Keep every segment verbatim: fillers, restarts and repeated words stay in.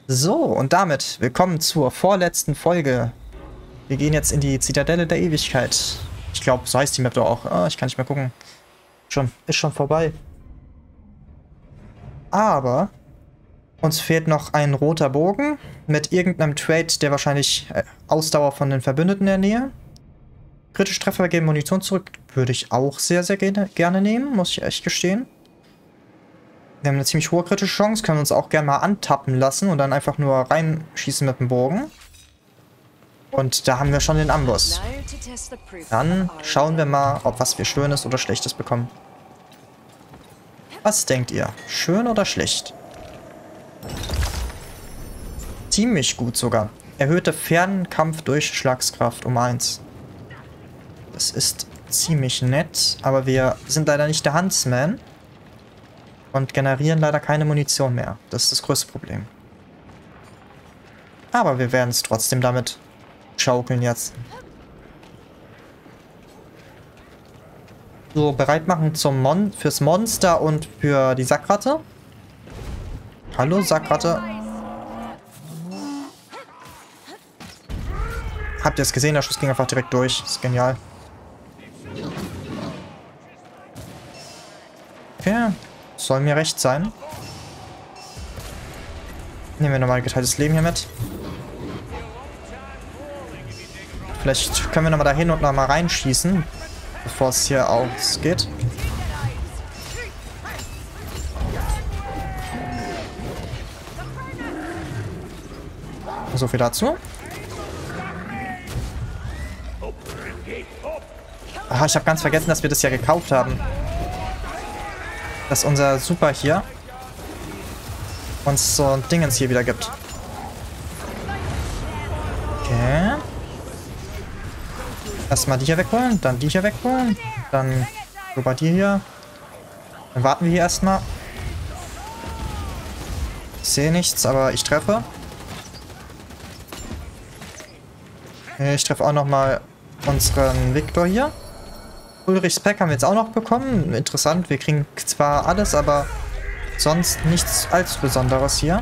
So, und damit willkommen zur vorletzten Folge. Wir gehen jetzt in die Zitadelle der Ewigkeit. Ich glaube, so heißt die Map doch auch. Ah, ich kann nicht mehr gucken. Schon, ist schon vorbei. Aber uns fehlt noch ein roter Bogen mit irgendeinem Trade, der wahrscheinlich äh, Ausdauer von den Verbündeten in der Nähe. Kritische Treffer geben Munition zurück. Würde ich auch sehr, sehr gerne, gerne nehmen, muss ich echt gestehen. Wir haben eine ziemlich hohe kritische Chance, können uns auch gerne mal antappen lassen und dann einfach nur reinschießen mit dem Bogen. Und da haben wir schon den Amboss. Dann schauen wir mal, ob was wir Schönes oder Schlechtes bekommen. Was denkt ihr? Schön oder schlecht? Ziemlich gut sogar. Erhöhte Fernkampf-Durchschlagskraft um eins. Das ist ziemlich nett, aber wir sind leider nicht der Huntsman. Und generieren leider keine Munition mehr. Das ist das größte Problem. Aber wir werden es trotzdem damit schaukeln jetzt. So, bereit machen zum Mon fürs Monster und für die Sackratte. Hallo, Sackratte. Habt ihr es gesehen? Der Schuss ging einfach direkt durch. Das ist genial. Okay. Soll mir recht sein. Nehmen wir nochmal geteiltes Leben hier mit. Vielleicht können wir nochmal dahin und nochmal reinschießen, bevor es hier ausgeht. So viel dazu. Ah, ich habe ganz vergessen, dass wir das ja gekauft haben. Dass unser Super hier uns so ein Dingens hier wieder gibt. Okay. Erstmal die hier wegholen, dann die hier wegholen, dann über die hier. Dann warten wir hier erstmal. Ich sehe nichts, aber ich treffe. Ich treffe auch nochmal unseren Victor hier. Ulrichs Pack haben wir jetzt auch noch bekommen. Interessant, wir kriegen zwar alles, aber sonst nichts allzu Besonderes hier.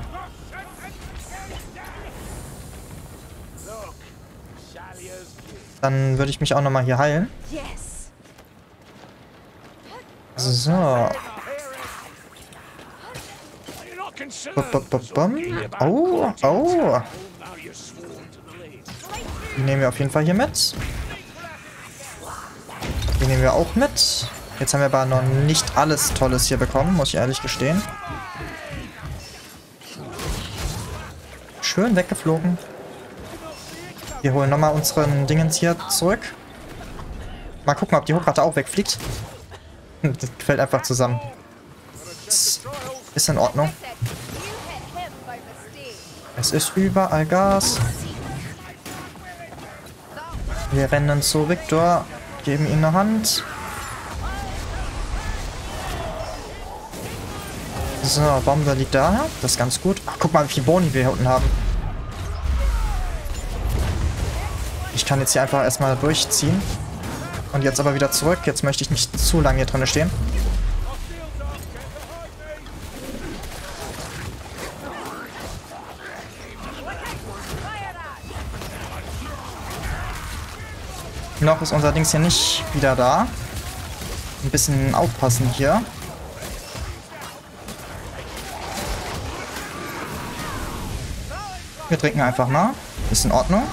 Dann würde ich mich auch nochmal hier heilen. So. Oh, oh. Die nehmen wir auf jeden Fall hier mit. Die nehmen wir auch mit. Jetzt haben wir aber noch nicht alles Tolles hier bekommen, muss ich ehrlich gestehen. Schön weggeflogen. Wir holen nochmal unseren Dingens hier zurück. Mal gucken, ob die Hochkarte auch wegfliegt. Das fällt einfach zusammen. Das ist in Ordnung. Es ist überall Gas. Wir rennen zu Victor. Geben ihm eine Hand. So, Bombe liegt da. Das ist ganz gut. Ach, guck mal, wie viele Boni wir hier unten haben. Ich kann jetzt hier einfach erstmal durchziehen. Und jetzt aber wieder zurück. Jetzt möchte ich nicht zu lange hier drin stehen. Noch ist unser Dings hier nicht wieder da. Ein bisschen aufpassen hier. Wir trinken einfach mal. Ist in Ordnung.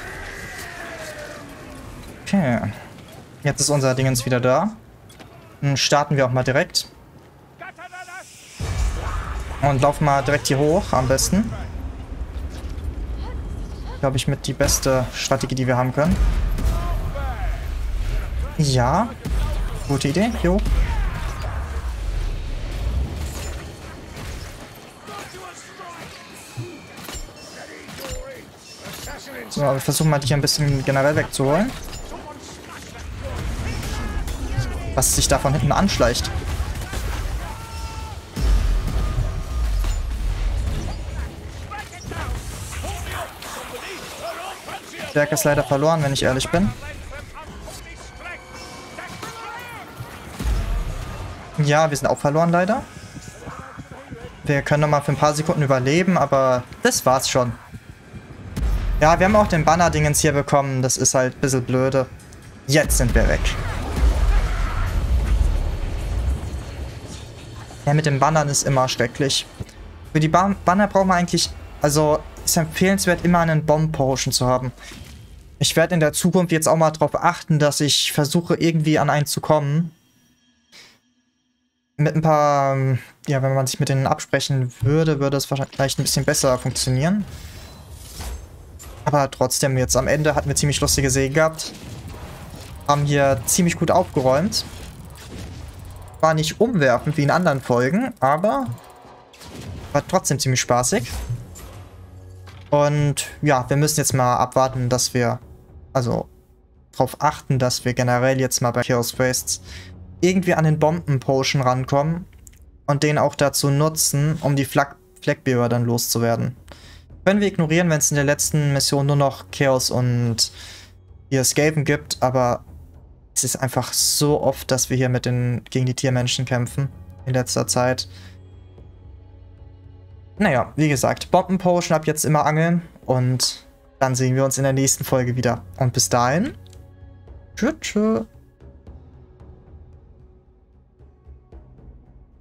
Okay. Jetzt ist unser Dingens wieder da. Dann starten wir auch mal direkt. Und laufen mal direkt hier hoch, am besten. Glaube ich, mit die beste Strategie, die wir haben können. Ja, gute Idee, jo. So, wir versuchen mal, die hier ein bisschen generell wegzuholen. Was sich da von hinten anschleicht. Stärke ist leider verloren, wenn ich ehrlich bin. Ja, wir sind auch verloren leider. Wir können noch mal für ein paar Sekunden überleben, aber das war's schon. Ja, wir haben auch den Banner-Dingens hier bekommen. Das ist halt ein bisschen blöde. Jetzt sind wir weg. Ja, mit den Bannern ist immer schrecklich. Für die ba Banner brauchen wir eigentlich... Also, ist empfehlenswert, immer einen Bomb-Potion zu haben. Ich werde in der Zukunft jetzt auch mal darauf achten, dass ich versuche, irgendwie an einen zu kommen. Mit ein paar... Ja, wenn man sich mit denen absprechen würde, würde es wahrscheinlich vielleicht ein bisschen besser funktionieren. Aber trotzdem, jetzt am Ende hatten wir ziemlich lustige Segen gehabt. Haben hier ziemlich gut aufgeräumt. War nicht umwerfend wie in anderen Folgen, aber war trotzdem ziemlich spaßig. Und ja, wir müssen jetzt mal abwarten, dass wir, also darauf achten, dass wir generell jetzt mal bei Chaos Wastes irgendwie an den Bomben-Potion rankommen und den auch dazu nutzen, um die Flag Flagbearer dann loszuwerden. Können wir ignorieren, wenn es in der letzten Mission nur noch Chaos und hier Skaven gibt, aber es ist einfach so oft, dass wir hier mit den gegen die Tiermenschen kämpfen in letzter Zeit. Naja, wie gesagt, Bomben-Potion ab jetzt immer angeln und dann sehen wir uns in der nächsten Folge wieder. Und bis dahin, tschüss, tschüss.